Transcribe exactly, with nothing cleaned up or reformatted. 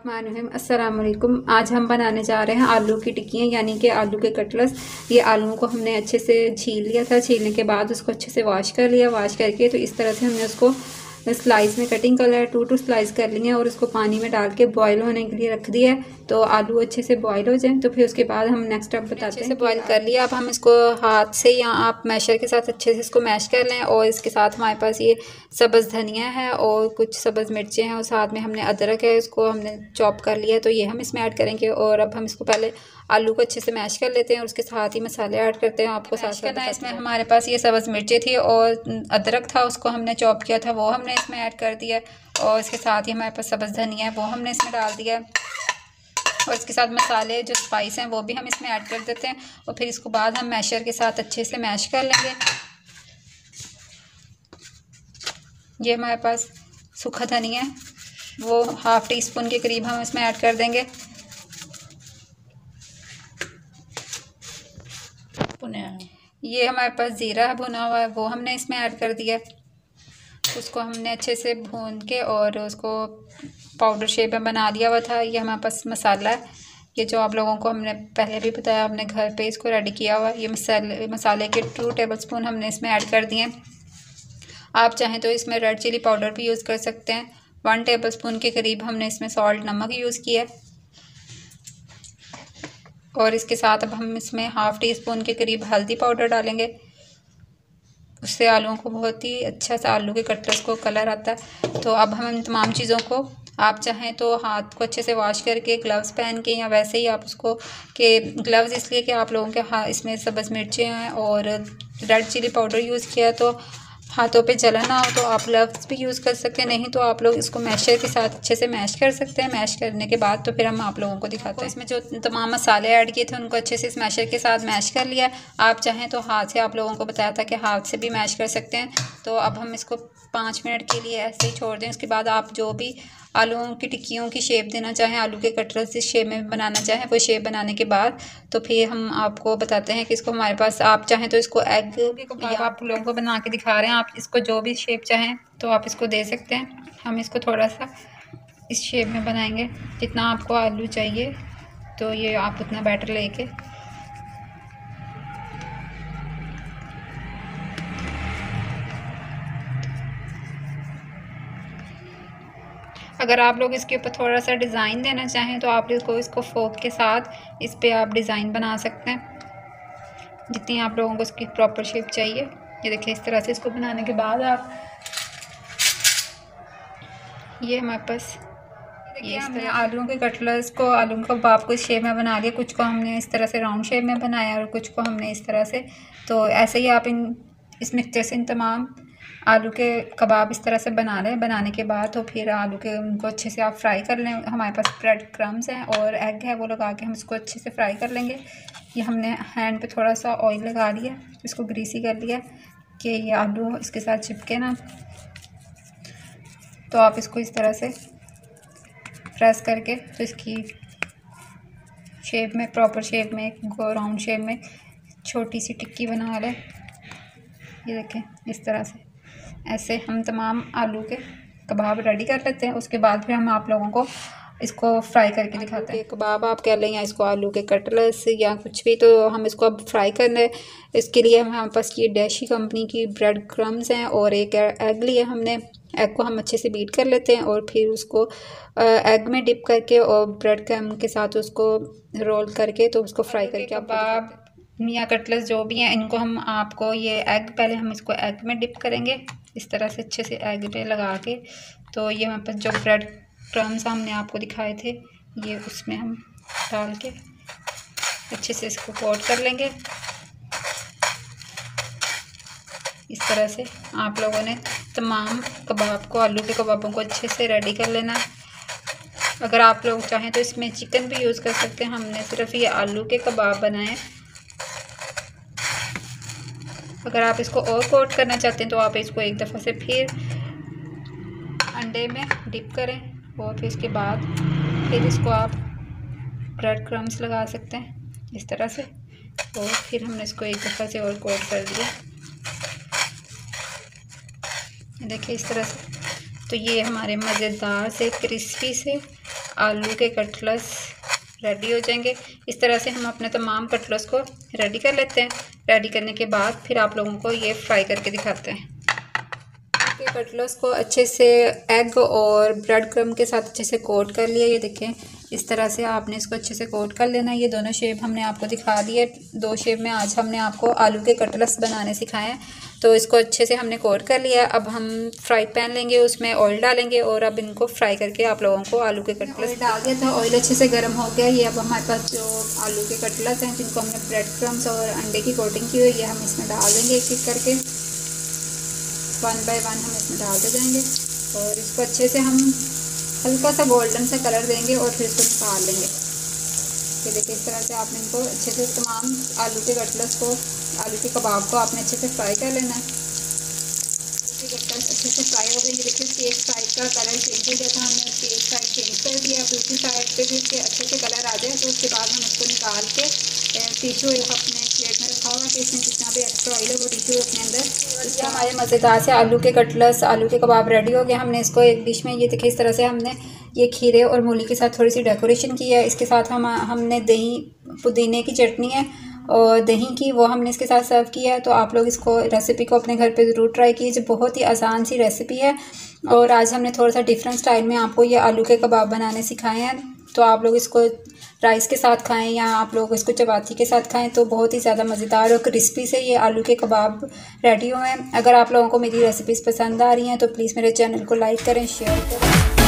बिस्मिल्लाहिर्रहमानिर्रहीम। अस्सलाम वालेकुम। आज हम बनाने जा रहे हैं आलू की टिक्कियाँ यानी कि आलू के कटलेट्स। ये आलूओं को हमने अच्छे से छील लिया था। छीलने के बाद उसको अच्छे से वॉश कर लिया। वॉश करके तो इस तरह से हमने उसको स्लाइस में कटिंग कर लिया, टू टू स्लाइस कर लिए और उसको पानी में डाल के बॉईल होने के लिए रख दिया है। तो आलू अच्छे से बॉईल हो जाएं तो फिर उसके बाद हम नेक्स्ट स्टेप बताते हैं। अच्छे से बॉईल कर लिया। अब हम इसको हाथ से या आप मैशर के साथ अच्छे से इसको मैश कर लें। और इसके साथ हमारे पास ये सब्ज़ धनिया है और कुछ सब्ज़ मिर्चें हैं और साथ में हमने अदरक है, इसको हमने चॉप कर लिया है तो ये हम इसमें ऐड करेंगे। और अब हम इसको पहले आलू को अच्छे से मैश कर लेते हैं और उसके साथ ही मसाले ऐड करते हैं। आपको साथ करना है। इसमें हमारे पास ये सब्ज़ मिर्चें थी और अदरक था, उसको हमने चॉप किया था, वो हमने इसमें ऐड कर दिया। और इसके साथ ही हमारे पास सब्ज़ धनिया है, वो हमने इसमें डाल दिया। और इसके साथ मसाले जो स्पाइस हैं वो भी हम इसमें ऐड कर देते हैं। और फिर इसको बाद हम मैशर के साथ अच्छे से मैश कर लेंगे। ये हमारे पास सूखा धनिया है, वो हाफ़ टी स्पून के करीब हम इसमें ऐड कर देंगे। ये हमारे पास ज़ीरा भुना हुआ है, वो हमने इसमें ऐड कर दिया। उसको हमने अच्छे से भून के और उसको पाउडर शेप में बना दिया हुआ था। ये हमारे पास मसाला है, ये जो आप लोगों को हमने पहले भी बताया, हमने घर पे इसको रेडी किया हुआ है। ये मसाले मसाले के टू टेबलस्पून हमने इसमें ऐड कर दिए। आप चाहें तो इसमें रेड चिली पाउडर भी यूज़ कर सकते हैं। वन टेबलस्पून के करीब हमने इसमें सॉल्ट नमक यूज़ किया है। और इसके साथ अब हम इसमें हाफ़ टी स्पून के करीब हल्दी पाउडर डालेंगे। उससे आलूओं को बहुत ही अच्छा सा आलू के कटलेट्स को कलर आता है। तो अब हम इन तमाम चीज़ों को, आप चाहें तो हाथ को अच्छे से वॉश करके ग्लव्स पहन के या वैसे ही आप उसको के ग्लव्स इसलिए कि आप लोगों के हाथ इसमें सब्ज़ मिर्चें हैं और रेड चिली पाउडर यूज़ किया तो हाथों पे जलन ना हो तो आप ग्लव्स भी यूज़ कर सकते हैं। नहीं तो आप लोग इसको मैशर के साथ अच्छे से मैश कर सकते हैं। मैश करने के बाद तो फिर हम आप लोगों को दिखाते हैं। इसमें जो तमाम मसाले ऐड किए थे उनको अच्छे से इस मैशर के साथ मैश कर लिया। आप चाहें तो हाथ से, आप लोगों को बताया था कि हाथ से भी मैश कर सकते हैं। तो अब हम इसको पाँच मिनट के लिए ऐसे ही छोड़ दें। उसके बाद आप जो भी आलूओं की टिक्कियों की शेप देना चाहें, आलू के कटलेट्स जिस शेप में बनाना चाहें वो शेप बनाने के बाद तो फिर हम आपको बताते हैं कि इसको हमारे पास, आप चाहें तो इसको एग या आप लोगों को बना के दिखा रहे हैं, आप इसको जो भी शेप चाहें तो आप इसको दे सकते हैं। हम इसको थोड़ा सा इस शेप में बनाएंगे, जितना आपको आलू चाहिए तो ये आप उतना बैटर लेके अगर आप लोग इसके ऊपर थोड़ा सा डिज़ाइन देना चाहें तो आप इसको इसको फोक के साथ इस पे आप डिज़ाइन बना सकते हैं, जितनी आप लोगों को इसकी प्रॉपर शेप चाहिए। ये देखिए इस तरह से इसको बनाने के बाद आप, ये हमारे पास ये हमने आलू के कटलेट्स को, आलू के कबाब को इस शेप में बना लिया। कुछ को हमने इस तरह से राउंड शेप में बनाया और कुछ को हमने इस तरह से। तो ऐसे ही आप इन इस मिक्सचर से इन तमाम आलू के कबाब इस तरह से बना लें। बनाने के बाद तो फिर आलू के उनको अच्छे से आप फ्राई कर लें। हमारे पास ब्रेड क्रम्स हैं और एग है, वो लगा के हम इसको अच्छे से फ्राई कर लेंगे। ये हमने हैंड पे थोड़ा सा ऑयल लगा लिया, इसको ग्रीसी कर लिया कि ये आलू इसके साथ चिपके ना। तो आप इसको इस तरह से प्रेस करके तो इसकी शेप में, प्रॉपर शेप में, एक राउंड शेप में छोटी सी टिक्की बना लें। ये देखें इस तरह से, ऐसे हम तमाम आलू के कबाब रेडी कर लेते हैं। उसके बाद फिर हम आप लोगों को इसको फ्राई करके दिखाते हैं। कबाब आप कह लें या इसको आलू के कटलेट्स या कुछ भी, तो हम इसको अब फ्राई करना है। इसके लिए हमारे पास ये डैशी कंपनी की ब्रेड क्रम्स हैं और एक एग लिया हमने। एग को हम अच्छे से बीट कर लेते हैं और फिर उसको एग में डिप करके और ब्रेड क्रम्ब के साथ उसको रोल करके तो उसको फ्राई करके कबाब या कटलेट्स जो भी हैं इनको हम आपको, ये एग पहले हम इसको एग में डिप करेंगे इस तरह से अच्छे से एग पे लगा के। तो ये हमारे पास जो ब्रेड क्रम्स हमने आपको दिखाए थे ये उसमें हम डाल के अच्छे से इसको कोट कर लेंगे। इस तरह से आप लोगों ने तमाम कबाब को, आलू के कबाबों को अच्छे से रेडी कर लेना है। अगर आप लोग चाहें तो इसमें चिकन भी यूज़ कर सकते हैं। हमने सिर्फ ये आलू के कबाब बनाए। अगर आप इसको और कोट करना चाहते हैं तो आप इसको एक दफ़ा से फिर अंडे में डिप करें और फिर इसके बाद फिर इसको आप ब्रेड क्रम्स लगा सकते हैं इस तरह से। और फिर हमने इसको एक दफ़ा से और कोट कर दिया, देखिए इस तरह से। तो ये हमारे मज़ेदार से क्रिस्पी से आलू के कटलेट्स रेडी हो जाएंगे। इस तरह से हम अपने तमाम कटलेट्स को रेडी कर लेते हैं। रेडी करने के बाद फिर आप लोगों को ये फ्राई करके दिखाते हैं। के कटलेट्स को अच्छे से एग और ब्रेड क्रम्ब के साथ अच्छे से कोट कर लिया। ये देखें, इस तरह से आपने इसको अच्छे से कोट कर लेना है। ये दोनों शेप हमने आपको दिखा दिए। दो शेप में आज हमने आपको आलू के कटलेट्स बनाने सिखाए हैं। तो इसको अच्छे से हमने कोट कर लिया। अब हम फ्राई पैन लेंगे, उसमें ऑयल डालेंगे और अब इनको फ्राई करके आप लोगों को आलू के कटलेट्स डाल दिया था। ऑयल अच्छे से गर्म हो गया। ये अब हमारे पास जो आलू के कटलेट्स हैं जिनको हमने ब्रेड क्रम्स और अंडे की कोटिंग की हुई है, ये हम इसमें डाल देंगे एक एक करके। वन बाय वन हम इसमें डालते जाएंगे और इसको अच्छे से हम हल्का सा गोल्डन सा कलर देंगे और फिर इसको निकाल लेंगे। ये देखिए, इस तरह से आपने इनको अच्छे से तमाम आलू के कटलेट्स को, आलू के कबाब को आपने अच्छे से फ्राई कर लेना है। कटलेट्स अच्छे से फ्राई हो गए। ये देखिए, इसकी एक साइड का कलर चेंज हो गया था, हमने उसकी एक साइड चेंज कर दिया। दूसरी साइड पे भी इसके अच्छे से कलर आ जाए तो उसके बाद हम इसको निकाल के टिश्यू अपने प्लेट में रखा हुआ है कि इसमें जितना भी एक्स्ट्रा ऑयल है वो टिश्यू अपने अंदर। इसके हमारे मज़ेदार से आलू के कटलेट्स, आलू के कबाब रेडी हो गए। हमने इसको एक डिश में, ये देखिए, इस तरह से हमने ये खीरे और मूली के साथ थोड़ी सी डेकोरेशन की है। इसके साथ हम हमने दही, पुदीने की चटनी है और दही की, वो हमने इसके साथ सर्व किया है। तो आप लोग इसको रेसिपी को अपने घर पे ज़रूर ट्राई कीजिए। बहुत ही आसान सी रेसिपी है और आज हमने थोड़ा सा डिफरेंट स्टाइल में आपको ये आलू के कबाब बनाने सिखाए हैं। तो आप लोग इसको राइस के साथ खाएं या आप लोग इसको चपाती के साथ खाएं तो बहुत ही ज़्यादा मज़ेदार और क्रिस्पी से ये आलू के कबाब रेडी हुए हैं। अगर आप लोगों को मेरी रेसिपीज़ पसंद आ रही हैं तो प्लीज़ मेरे चैनल को लाइक करें, शेयर करें।